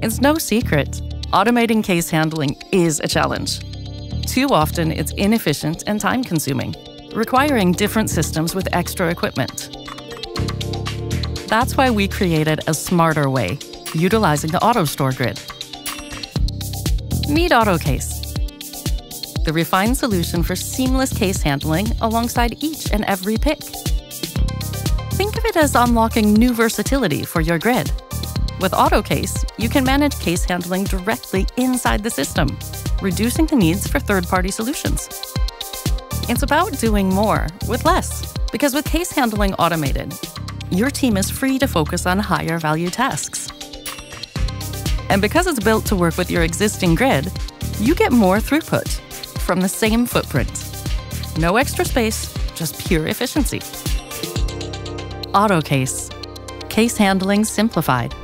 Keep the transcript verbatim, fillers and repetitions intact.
It's no secret, automating case handling is a challenge. Too often, it's inefficient and time-consuming, requiring different systems with extra equipment. That's why we created a smarter way, utilizing the AutoStore grid. Meet AutoCase, the refined solution for seamless case handling alongside each and every pick. Think of it as unlocking new versatility for your grid. With AutoCase, you can manage case handling directly inside the system, reducing the needs for third-party solutions. It's about doing more with less, because with case handling automated, your team is free to focus on higher value tasks. And because it's built to work with your existing grid, you get more throughput from the same footprint. No extra space, just pure efficiency. AutoCase. Case handling simplified.